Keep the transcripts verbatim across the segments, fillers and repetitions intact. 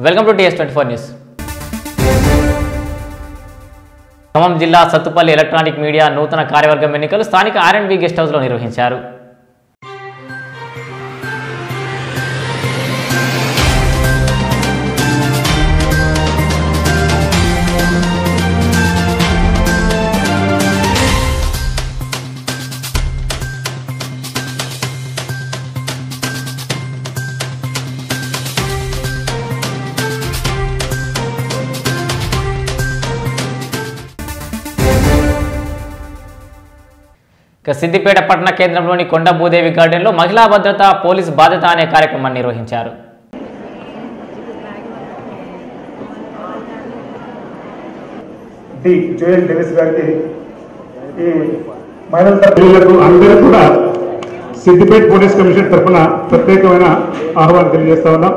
Welcome to TS twenty four news. Khammam జిల్లా Sathupalli electronic media నూతన కార్యవర్గం ఎన్నికలు స్థానిక ఆర్ అండ్ బి గెస్ట్ హౌస్లో నిర్వహించారు. సిద్దిపేట పట్టణ కేంద్రంలోని కొండ భూదేవి గార్డెన్లో మహిళా భద్రత పోలీస్ బాధ్యత అనే కార్యక్రమాన్ని నిర్వహించారు. అందరూ కూడా సిద్దిపేట పోలీస్ కమిషన్ తరఫున ప్రత్యేకమైన ఆహ్వానం తెలియజేస్తా ఉన్నాం.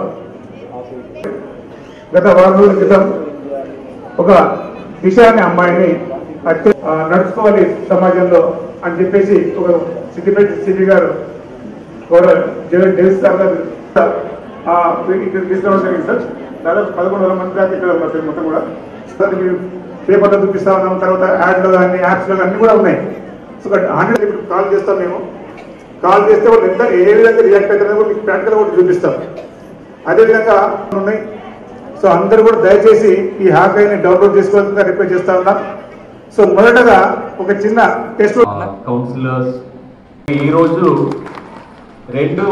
గత వారం రోజుల క్రితం ఒక దిశ అనే అమ్మాయిని నడుచుకోవాలి సమాజంలో అని చెప్పేసి ఒక సిద్దిపేట సిపి గారు డేవిస్ సార్ గారు ఇక్కడ తీసుకురావడం జరిగింది. సార్ దాదాపు పదకొండు వందల మంది దాకా ఇక్కడ ఉన్నారు మొత్తం కూడా. మీరు పేపర్లో చూపిస్తా ఉన్నాం, తర్వాత యాడ్లో కానీ యాప్స్లో అన్నీ కూడా ఉన్నాయి. సో హండ్రెడ్ ఇప్పుడు కాల్ చేస్తాం. మేము కాల్ చేస్తే వాళ్ళు ఎంత ఏ విధంగా రియాక్ట్ అవుతారో కూడా మీకు ప్రాక్టికల్గా కూడా చూపిస్తాం. అదేవిధంగా ఉన్నాయి. సో అందరూ కూడా దయచేసి ఈ హ్యాకర్ని డౌన్లోడ్ చేసుకోవాల్సిందిగా రిక్వెస్ట్ చేస్తా ఉన్నాం. సో మొదటగా ఒక చిన్న టెస్ట్. కౌన్సిలర్స్ ఈరోజు రెండు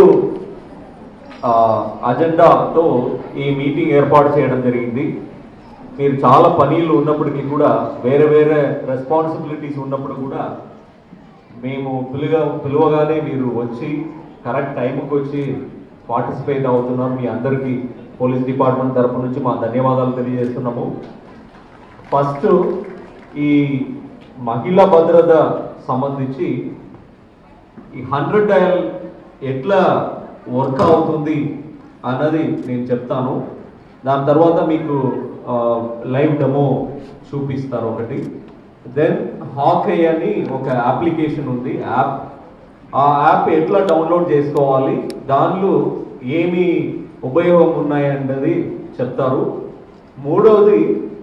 అజెండాతో ఈ మీటింగ్ ఏర్పాటు చేయడం జరిగింది. మీరు చాలా పనులు ఉన్నప్పటికీ కూడా, వేరే వేరే రెస్పాన్సిబిలిటీస్ ఉన్నప్పుడు కూడా మేము పిలుగా పిలువగానే మీరు వచ్చి కరెక్ట్ టైంకి వచ్చి పార్టిసిపేట్ అవుతున్నారు. మీ అందరికీ పోలీస్ డిపార్ట్మెంట్ తరఫు నుంచి మా ధన్యవాదాలు తెలియజేస్తున్నాము. ఫస్ట్ ఈ మహిళా భద్రత సంబంధించి ఈ హండ్రెడ్ డయల్ ఎట్లా వర్క్ అవుతుంది అన్నది నేను చెప్తాను. దాని తర్వాత మీకు లైవ్ డెమో చూపిస్తారు ఒకటి. దెన్ హాకై అని ఒక అప్లికేషన్ ఉంది, యాప్. ఆ యాప్ ఎట్లా డౌన్లోడ్ చేసుకోవాలి, దానిలో ఏమి ఉపయోగం ఉన్నాయన్నది చెప్తారు. మూడవది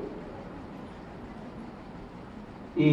ఈ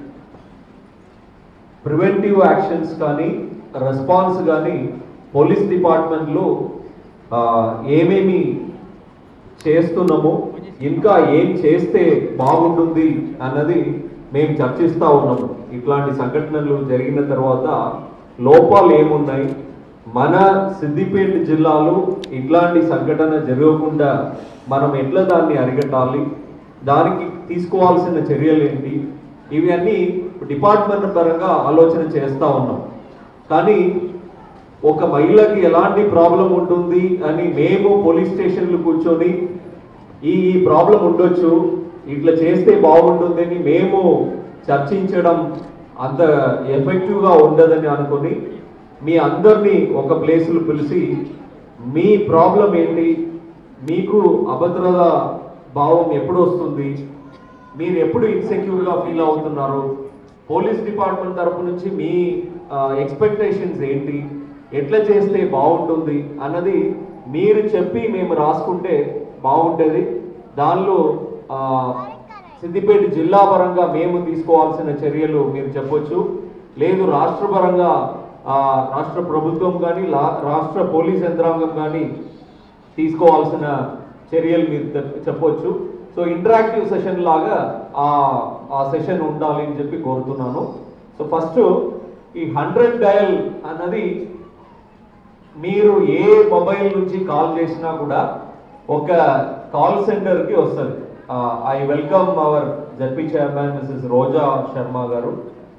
ప్రివెంటివ్ యాక్షన్స్ కానీ రెస్పాన్స్ కానీ పోలీస్ డిపార్ట్మెంట్లో ఏమేమి చేస్తున్నామో, ఇంకా ఏం చేస్తే బాగుంటుంది అన్నది మేము చర్చిస్తూ ఉన్నాము. ఇట్లాంటి సంఘటనలు జరిగిన తర్వాత లోపాలు ఏమున్నాయి, మన సిద్దిపేట జిల్లాలో ఇట్లాంటి సంఘటన జరగకుండా మనం ఎట్లా దాన్ని అరికట్టాలి, దానికి తీసుకోవాల్సిన చర్యలు ఏంటి, ఇవి అన్నీ డిపార్ట్మెంట్ పరంగా ఆలోచన చేస్తూ ఉన్నాం. కానీ ఒక మహిళకి ఎలాంటి ప్రాబ్లం ఉంటుంది అని మేము పోలీస్ స్టేషన్లు కూర్చొని ఈ ఈ ప్రాబ్లం ఉండొచ్చు, ఇట్లా చేస్తే బాగుంటుందని మేము చర్చించడం అంత ఎఫెక్టివ్గా ఉండదని అనుకొని మీ అందరినీ ఒక ప్లేసులు పిలిచి మీ ప్రాబ్లం ఏంటి, మీకు అభద్రత భావం ఎప్పుడు వస్తుంది, మీరు ఎప్పుడు ఇన్సెక్యూర్గా ఫీల్ అవుతున్నారు, పోలీస్ డిపార్ట్మెంట్ తరపు నుంచి మీ ఎక్స్పెక్టేషన్స్ ఏంటి, ఎట్లా చేస్తే బాగుంటుంది అన్నది మీరు చెప్పి మేము రాసుకుంటే బాగుంటుంది. దానిలో సిద్దిపేట జిల్లా పరంగా మేము తీసుకోవాల్సిన చర్యలు మీరు చెప్పొచ్చు, లేదు రాష్ట్ర పరంగా రాష్ట్ర ప్రభుత్వం కానీ రాష్ట్ర పోలీస్ యంత్రాంగం కానీ తీసుకోవాల్సిన చర్యలు మీరు చెప్పొచ్చు. సో ఇంటరాక్టివ్ సెషన్ లాగా ఆ సెషన్ ఉండాలి అని చెప్పి కోరుతున్నాను. సో ఫస్ట్ ఈ హండ్రెడ్ డయల్ అన్నది మీరు ఏ మొబైల్ నుంచి కాల్ చేసినా కూడా ఒక కాల్ సెంటర్కి వస్తుంది. I welcome our ZP chairman Mrs Roja Sharma గారు.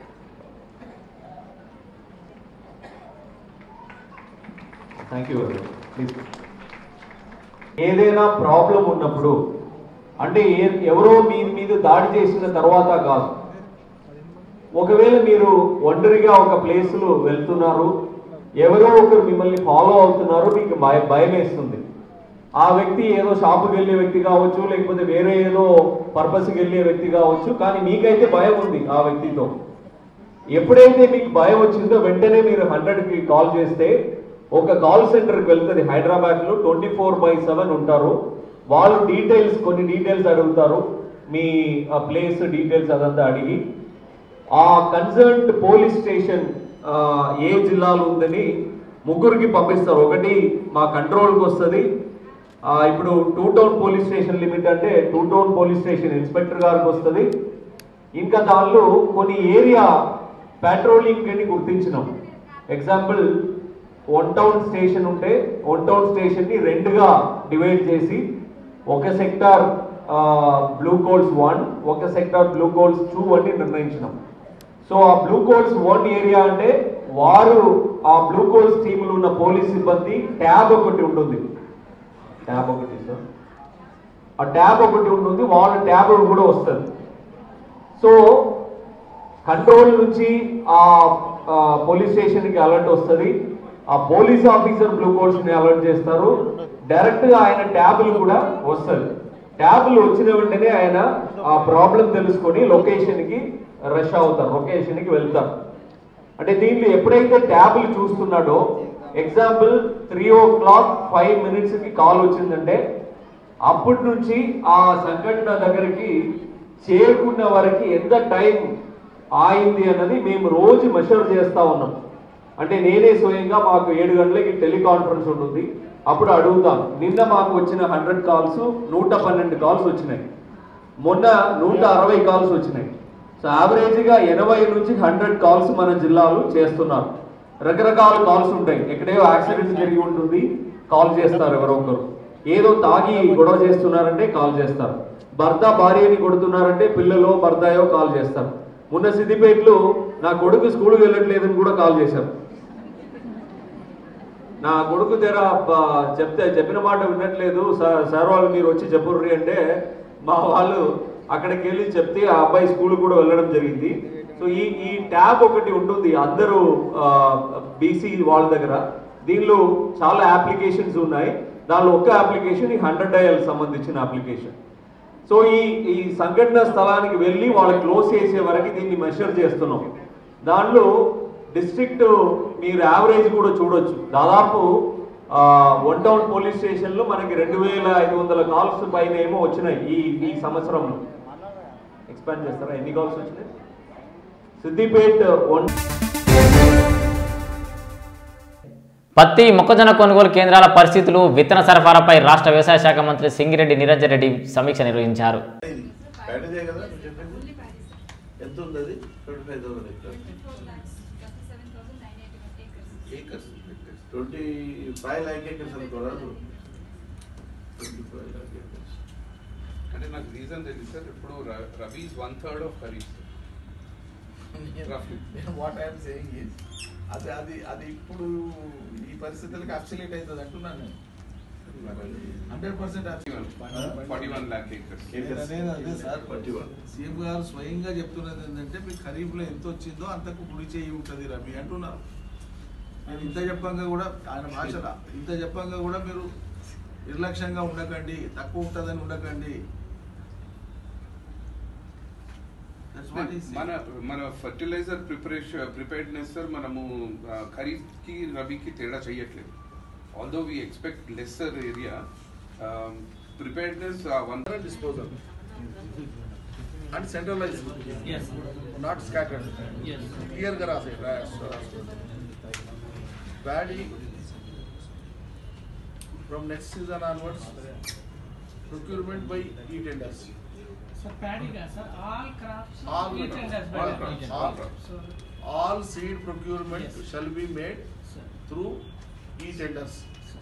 Thank you very much. ఏదైనా ప్రాబ్లం ఉన్నప్పుడు, అంటే ఎవరో మీ మీద దాడి చేసిన తర్వాత కాదు, ఒకవేళ మీరు ఒంటరిగా ఒక ప్లేస్లో వెళ్తున్నారు, ఎవరో ఒకరు మిమ్మల్ని ఫాలో అవుతున్నారు, మీకు భయం భయం వేస్తుంది. ఆ వ్యక్తి ఏదో షాపుకి వెళ్ళే వ్యక్తి కావచ్చు, లేకపోతే వేరే ఏదో పర్పస్కి వెళ్ళే వ్యక్తి కావచ్చు, కానీ మీకైతే భయం ఉంది ఆ వ్యక్తితో. ఎప్పుడైతే మీకు భయం వచ్చిందో వెంటనే మీరు హండ్రెడ్కి కాల్ చేస్తే ఒక కాల్ సెంటర్కి వెళ్తుంది. హైదరాబాద్లో ట్వంటీ ఫోర్ బై సెవెన్ ఉంటారు. వాళ్ళు డీటెయిల్స్ కొన్ని డీటెయిల్స్ అడుగుతారు, మీ ప్లేస్ డీటెయిల్స్ అదంతా అడిగి ఆ కన్సర్న్డ్ పోలీస్ స్టేషన్ ఏ జిల్లాలో ఉందని ముగ్గురికి పంపిస్తారు. ఒకటి మా కంట్రోల్కి వస్తుంది. ఇప్పుడు two town police station limit అంటే two town police station inspector గారికి వస్తుంది. ఇంకా దానిలో కొన్ని ఏరియా పెట్రోలింగ్ అని గుర్తించినాం. ఎగ్జాంపుల్ వన్ టౌన్ స్టేషన్ ఉంటే వన్ టౌన్ స్టేషన్ని రెండుగా డివైడ్ చేసి ఒక సెక్టార్ బ్లూ కోల్స్ వన్, ఒక సెక్టార్ బ్లూ కోల్స్ టూ అని నిర్ణయించినాం. సో ఆ బ్లూ కోల్స్ వన్ ఏరియా అంటే వారు ఆ బ్లూ కోల్స్ టీంలో ఉన్న పోలీస్ సిబ్బంది ట్యాబ్ ఒకటి ఉంటుంది, ట్యాబ్ ఒకటి సార్ ఆ ట్యాబ్ ఒకటి ఉంటుంది, వాళ్ళ ట్యాబ్ కూడా వస్తుంది. సో కంట్రోల్ నుంచి ఆ పోలీస్ స్టేషన్కి అలర్ట్ వస్తుంది. ఆ పోలీస్ ఆఫీసర్ బ్లూ కోల్స్ని అలర్ట్ చేస్తారు. డైరెక్ట్గా ఆయన ట్యాబ్లు కూడా వస్తుంది. ట్యాబ్లు వచ్చిన వెంటనే ఆయన ఆ ప్రాబ్లం తెలుసుకొని లొకేషన్కి రష్ అవుతారు, లొకేషన్కి వెళ్తారు. అంటే దీంట్లో ఎప్పుడైతే ట్యాబ్లు చూస్తున్నాడో, example three o'clock five మినిట్స్కి కాల్ వచ్చిందంటే అప్పటి నుంచి ఆ సంఘటన దగ్గరికి చేరుకున్న వరకు ఎంత టైం ఆయింది అన్నది మేము రోజు మెషర్ చేస్తూ ఉన్నాం. అంటే నేనే స్వయంగా మాకు ఏడు గంటలకి టెలికాన్ఫరెన్స్ ఉంటుంది, అప్పుడు అడుగుతాం. నిన్న మాకు వచ్చిన హండ్రెడ్ కాల్స్ నూట పన్నెండు కాల్స్ వచ్చినాయి, మొన్న నూట అరవై కాల్స్ వచ్చినాయి. సో యావరేజ్గా ఎనభై నుంచి హండ్రెడ్ కాల్స్ మన జిల్లాలో చేస్తున్నారు. రకరకాల కాల్స్ ఉంటాయి. ఎక్కడేదో యాక్సిడెంట్ జరిగి ఉంటుంది, కాల్ చేస్తారు ఎవరో ఒకరు. ఏదో తాగి గొడవ చేస్తున్నారంటే కాల్ చేస్తారు. భర్త భార్యని కొడుతున్నారంటే పిల్లలో భర్తయో కాల్ చేస్తారు. మొన్న సిద్దిపేటలో నా కొడుకు స్కూల్కి వెళ్ళట్లేదని కూడా కాల్ చేశారు. నా కొడుకు తెర చెప్తే చెప్పిన మాట వినట్లేదు సార్, వాళ్ళు మీరు వచ్చి చెప్పుర్రి అంటే మా వాళ్ళు అక్కడికి వెళ్ళి చెప్తే ఆ అబ్బాయి స్కూల్ కూడా వెళ్ళడం జరిగింది. సో ఈ ఈ ట్యాబ్ ఒకటి ఉంటుంది అందరూ బీసీ వాళ్ళ దగ్గర. దీనిలో చాలా అప్లికేషన్స్ ఉన్నాయి. దానిలో ఒక్క అప్లికేషన్ ఈ హండ్రెడ్ డయల్ సంబంధించిన అప్లికేషన్. సో ఈ ఈ సంఘటన స్థలానికి వెళ్ళి వాళ్ళు క్లోజ్ చేసే వరకు దీన్ని మెషర్ చేస్తున్నాం. దానిలో డిస్ట్రిక్ట్ మీరు యావరేజ్ కూడా చూడొచ్చు. దాదాపు వన్ టౌన్ పోలీస్ స్టేషన్లో మనకి రెండు వేల ఐదు వందల కాల్స్ పైన ఏమో వచ్చినాయి ఈ ఈ సంవత్సరంలో. ఎక్స్పాండ్ చేస్తారా, ఎన్ని కాల్స్ వచ్చినాయి? సిద్దిపేట వన్ పత్తి మొక్కజొన్న కొనుగోలు కేంద్రాల పరిస్థితులు, విత్తన సరఫరాపై రాష్ట్ర వ్యవసాయ శాఖ మంత్రి సింగిరెడ్డి నిరంజన్ రెడ్డి సమీక్ష నిర్వహించారు. అంటే నాకు రీజన్ తెలియదు సార్. ఇప్పుడు rabi is one third of kharif. What I'm saying is అది అది అది ఇప్పుడు ఈ పరిస్థితులకి అబ్సల్యూట్ అవుతుంది అంటున్నాను నేను. Hundred percent forty one lakh acres. అదే సార్, సీఎం గారు స్వయంగా చెప్తున్నది ఏంటంటే మీకు ఖరీఫ్లో ఎంత వచ్చిందో అంతకు గుడి చేయి ఉంటుంది రబీ అంటున్నారు. నేను ఇంత చెప్పంగా కూడా ఆయన భాష ఇంత చెప్పంగా కూడా మీరు నిర్లక్ష్యంగా ఉండకండి, తక్కువ ఉంటుందని ఉండకండి. మన మన ఫర్టిలైజర్ ప్రిపరేషన్ ప్రిపేర్డ్నెస్ సార్ మనము ఖరీఫ్ కి రబీకి తేడా చేయట్లేదు. Although we expect lesser area preparedness one disposal and centralized, yes, not scattered, yes, clear గా రాసే paddy from next season onwards procurement by e-tenders. So paddy ga sir, all crops, all e-tenders by all crops, all crops, all seed procurement, yes, shall be made, sir, through e-tenders.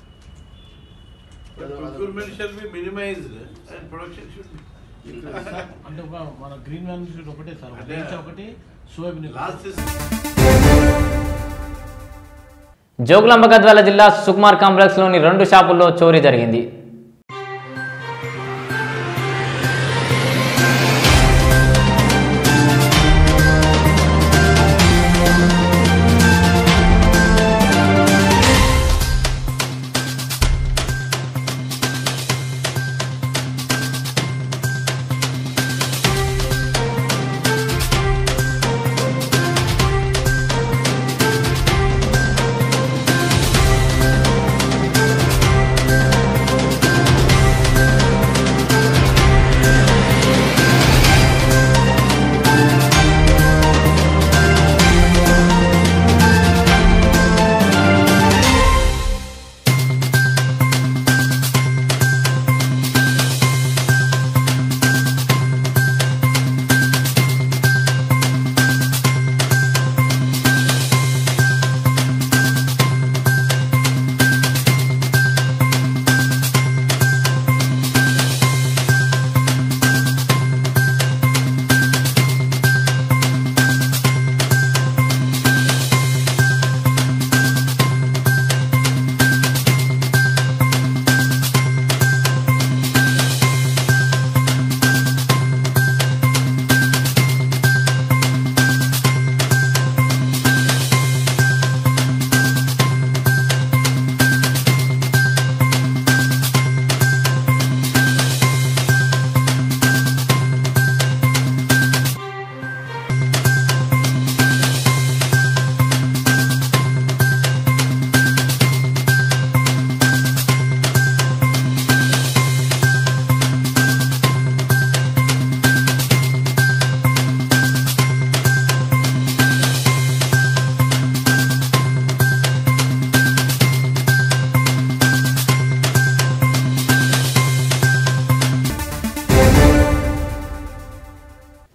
The procurement shall be minimized and production should be. అంటే మన green value ఒకటే sir, ఒకటి soybean. Last is Jogulamba Gadwal జిల్లా సుకుమార్ కాంప్లెక్స్లోని రెండు షాపుల్లో చోరీ జరిగింది.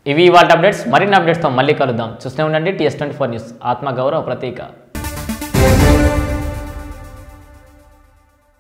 ఇవి ఇవాళ అప్డేట్స్. మరిన్ని అప్డేట్స్తో మళ్ళీ కలుద్దాం. చూస్తూనే ఉండండి టీఎస్ ట్వంటీ ఫోర్ న్యూస్, ఆత్మగౌరవ ప్రతీక.